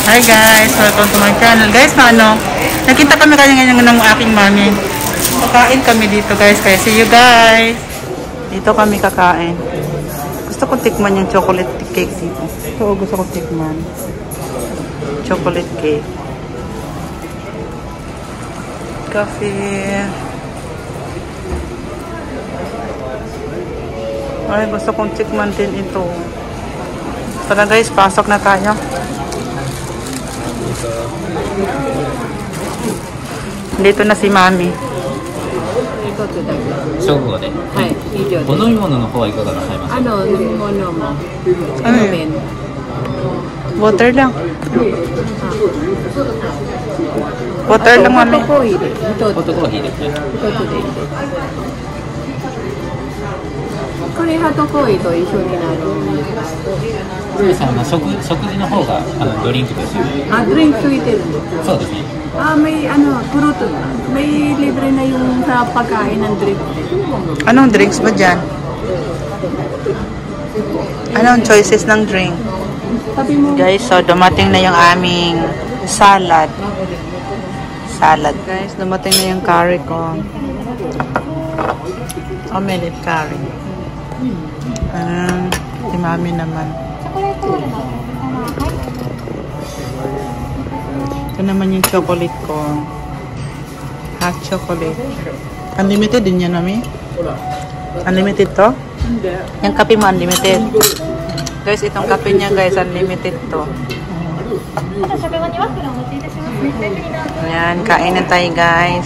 Hi guys, welcome to my channel. Guys, nakita kami kanya ng aking mami. Kakain kami dito guys, kaya see you guys. Dito kami kakain. Gusto ko tikman yung chocolate cake dito. Ito gusto ko tikman. Chocolate cake. Coffee. Ay, gusto kong tikman din ito. Tara guys, pasok na tayo. Dito na si Mami. Water lang. Water lang, Mami. May libre na yung sa pagkain ng drink. Anong drinks ba dyan? Anong choices ng drink? Guys, so dumating na yung aming salad. Salad. Guys, dumating na yung curry ko. Omelette curry. Si Mami naman. Ito naman yung chocolate ko. Hot chocolate. Unlimited din yan, Mami? Unlimited to? Hindi. Yung kape mo, unlimited. Guys, itong kape niya, guys, unlimited to. Ayan, kain na tayo, guys.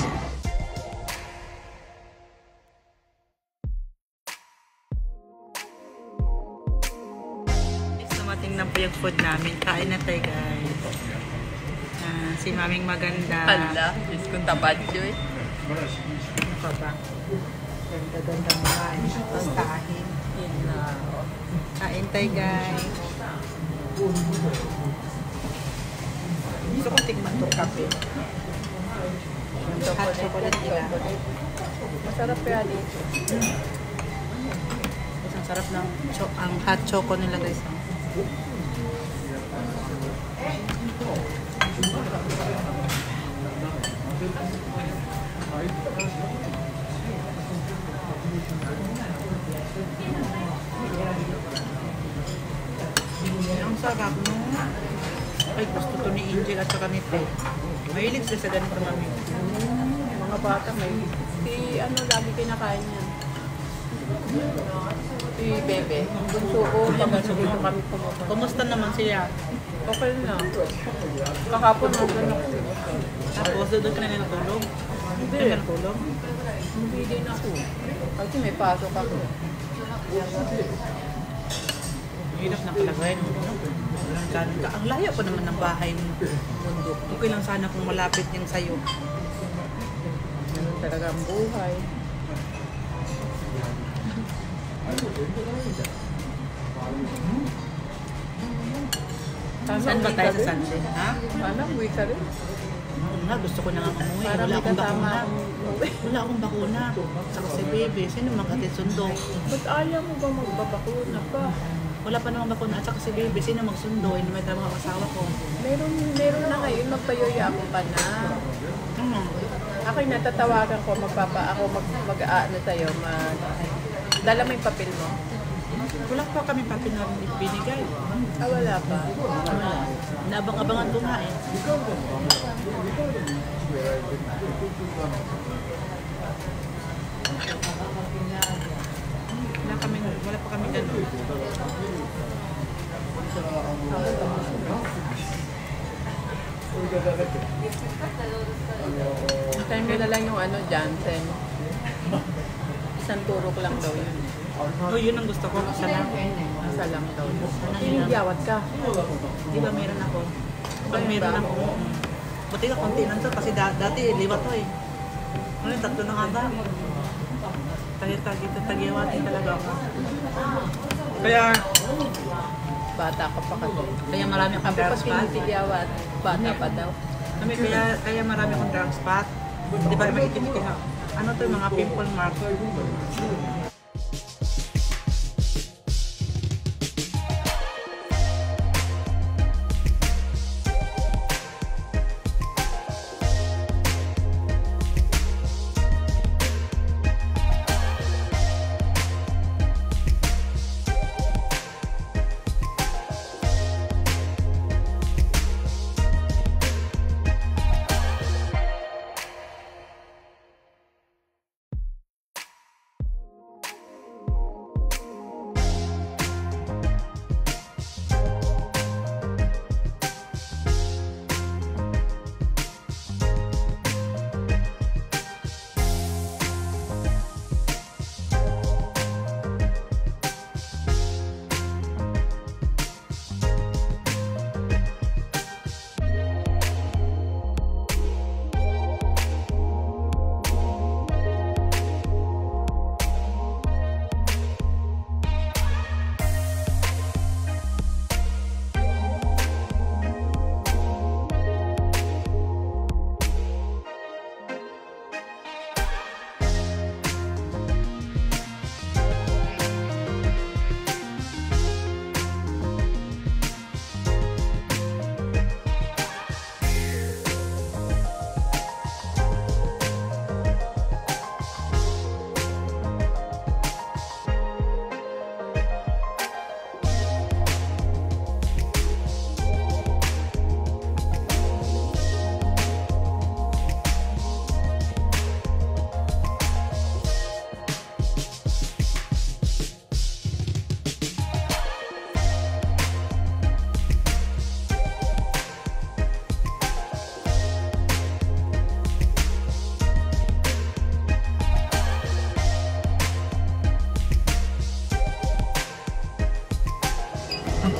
Dumating na po yung food namin. Kain na tayo, guys. Si Maming maganda. Hala, Diyos kong tapad yun. Ano pa ba? Ganda-ganda mo nga. Ang kain. Kain tayo, guys. Gusto kong tikman itong kape. Hot chocolate nila. Masarap yan eh. Ang sarap ng ang hot choco nila, guys. Ang sarap, no? Ay, gusto to ni Angel at saka ni Ted. Mahilig sila sa ganito, Mami. Mga bata may ano lagi kinakain yan. Si Bebe. Bunso ko, pag dito kami pumunta. Kumusta naman siya? Okay na. Kahapon naman ako. Tapos, doon ka na natulog? Hindi. Doon ka natulog? Hindi din ako. Kasi may pasok ako. Hirap na kalagay. Ang layo pa naman ng bahay ng mundo. Okay lang sana kung malapit yung sayo. Ganun talaga ang buhay. Saan ba tayo sa Sunday? Ha? Sana, uwi ka rin. Na, gusto ko na nga umuwi. Para Wala may akong kasama bakuna. akong umuwi. Wala akong bakuna. Saka si Bebe. Sino magkatid sundo? Ba't ayaw mo ba magbabakuna pa? Wala pa namang bakuna. At saka si Bebe. Sino magsundo? Hindi may trabaho ang asawa ko. Meron na ngayon. Magpayoya ako pa na. Ako'y natatawagan ko. Ako mag-aano sa'yo. Dala mo yung papel mo. Wala pa kami papel na binigay. Wala pa. Naabang-abangan ko nga eh. Wala pa kami gano'n. Time nila lang yung Janssen. Isang turok lang daw yun. Oh, yun ang gusto ko. Isa lang. Isa lang daw. Hinigyawat ka. Di ba meron ako? Pag meron ako, buti ka konti lang to kasi dati liwat to eh. Ano, tatlo na nga ba? Tagiyawatin talaga ako. Kaya, Bata ka pa kasi. kaya marami akong dark spot. Hinigyawat. Bata pa daw. Kaya marami akong dark spot. Di ba may itim ko nga. Ano to yung mga pimple mark?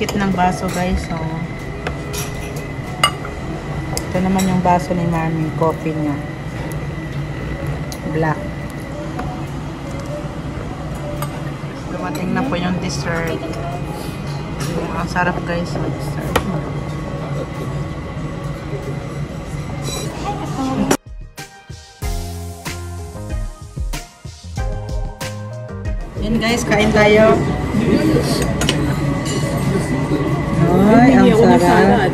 dikit ng baso guys. So, ito naman yung baso ni Mami. Coffee niya. Black. Dumating na po yung dessert. Ang sarap guys sa dessert. Yan guys, kain tayo. Ay, ang sarap.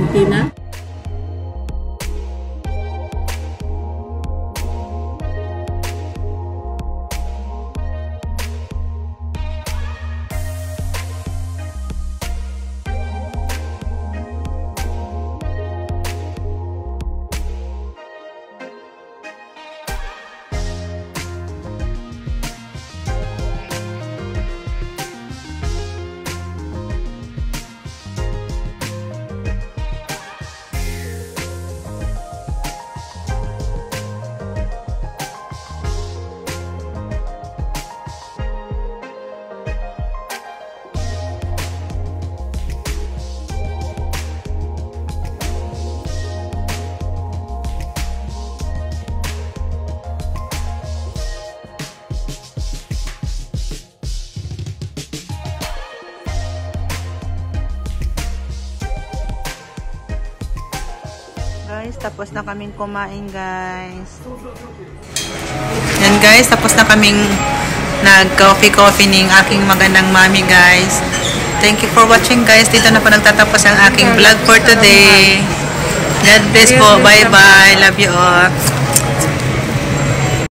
Guys, tapos na kaming kumain guys. Yan guys, tapos na kaming nag-coffee ng aking magandang mami guys. Thank you for watching guys. Dito na po nagtatapos ang aking vlog for today. God bless po. Bye bye. Love you all.